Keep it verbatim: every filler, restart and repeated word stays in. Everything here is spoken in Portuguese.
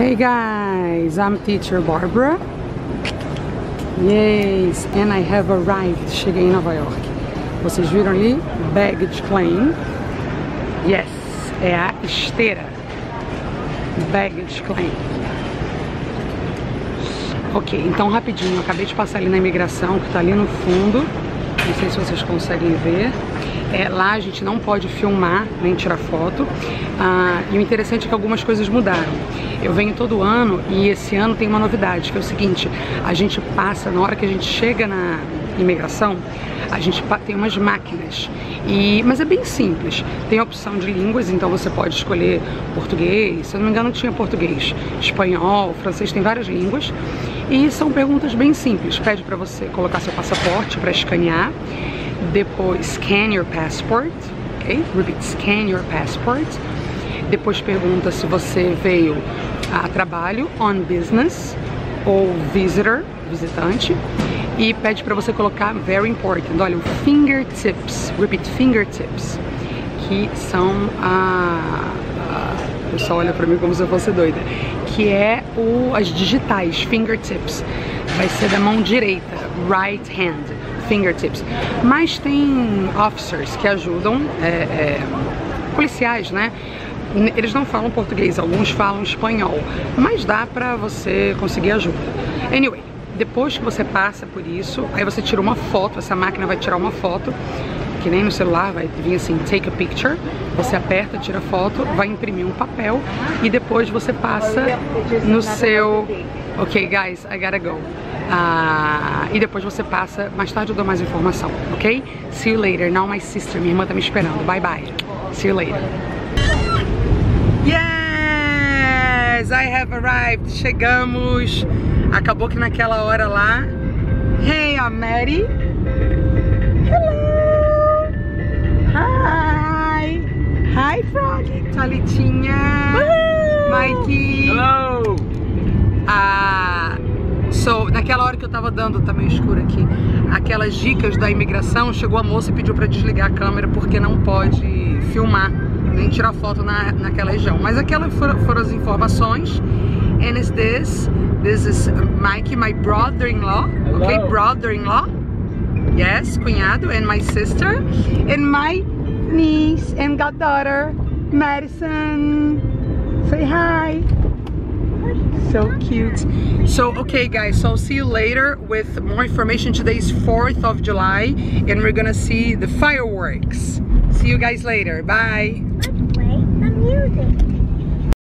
Hey guys, I'm teacher Barbara. Yes, and I have arrived. Cheguei em Nova York. Vocês viram ali? Baggage claim. Yes, é a esteira. Baggage claim. Ok, então rapidinho, eu acabei de passar ali na imigração, que tá ali no fundo. Não sei se vocês conseguem ver. É, lá a gente não pode filmar, nem tirar foto. Ah, e o interessante é que algumas coisas mudaram. Eu venho todo ano e esse ano tem uma novidade, que é o seguinte: a gente passa, na hora que a gente chega na imigração, a gente tem umas máquinas, e, mas é bem simples. Tem a opção de línguas, então você pode escolher português, se eu não me engano tinha português, espanhol, francês, tem várias línguas. E são perguntas bem simples. Pede para você colocar seu passaporte para escanear. Depois, scan your passport, ok? Repeat, scan your passport. Depois pergunta se você veio a trabalho, on business, ou visitor, visitante. E pede para você colocar, very important, olha, fingertips, repeat, fingertips, que são a... a o pessoal olha pra mim como se eu fosse doida, que é o, as digitais, fingertips, vai ser da mão direita, right hand, fingertips. Mas tem officers que ajudam, é, é, policiais, né? Eles não falam português, alguns falam espanhol, mas dá pra você conseguir ajuda. Anyway, depois que você passa por isso, aí você tira uma foto, essa máquina vai tirar uma foto, que nem no celular, vai vir assim, take a picture, você aperta, tira foto, vai imprimir um papel e depois você passa no seu... Ok, guys, I gotta go. Uh, e depois você passa, mais tarde eu dou mais informação, ok? See you later. Now my sister, minha irmã tá me esperando. Bye bye. See you later. Yes, I have arrived. Chegamos. Acabou que naquela hora lá. Hey, I'm Maddie. Hello. Hi. Hi, Froggy. Thalitinha. Mikey. Hello. Ah, so, naquela hora que eu tava dando, tá meio escuro aqui, aquelas dicas da imigração, chegou a moça e pediu pra desligar a câmera porque não pode filmar, nem tirar foto na, naquela região. Mas aquelas foram, foram as informações. And is this, this is Mikey, my brother-in-law, okay, brother-in-law, yes, cunhado, and my sister, and my niece and goddaughter, Madison. Say hi. So cute. So, okay guys, so I'll see you later with more information. Today is fourth of July and we're gonna see the fireworks. See you guys later. Bye. Let's play some music.